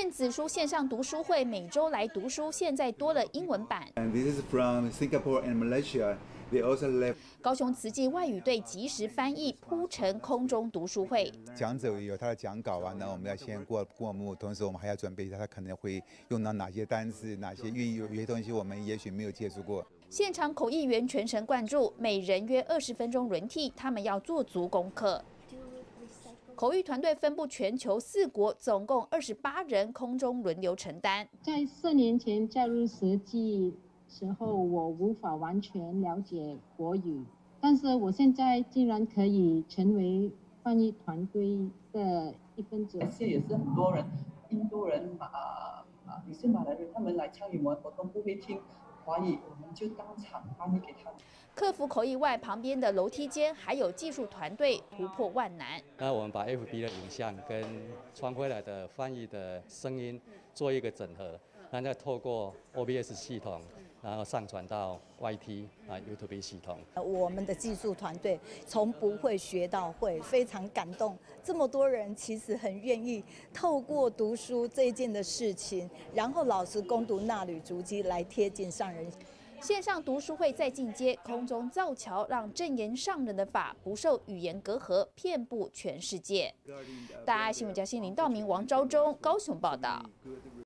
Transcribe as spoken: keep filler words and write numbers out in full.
电子书线上读书会每周来读书，现在多了英文版。 And this is from Singapore and Malaysia. They also left. 高雄慈济外语队及时翻译铺陈空中读书会。 讲者有他的讲稿啊，然后我们要先过过目，同时我们还要准备一下他可能会用到哪些单词、哪些寓意，有些东西我们也许没有接触过。 现场口译员全神贯注，每人约二十分钟轮替，他们要做足功课。口译团队分布全球四国，总共二十八人，空中轮流承担。 在四年前加入实际时候，我无法完全了解国语，但是我现在竟然可以成为翻译团队的一份子。 这也是很多人，印度人马啊，也是马来人，他们来参与我们活动不会听华语，我们就当场翻译给他们。 克服口译外，旁边的楼梯间还有技术团队突破万难。 那我们把 F B 的影像跟传回来的翻译的声音做一个整合，然后再透过 O B S 系统，然后上传到 Y T 啊 YouTube 系统。 我们的技术团队从不会学到会，非常感动。这么多人其实很愿意透过读书这一件的事情，然后老实攻读那履足迹，来贴近上人。 线上读书会再进阶，空中造桥，让正言上人的法不受语言隔阂，遍布全世界。大爱新闻家新林道明、王昭忠高雄报道。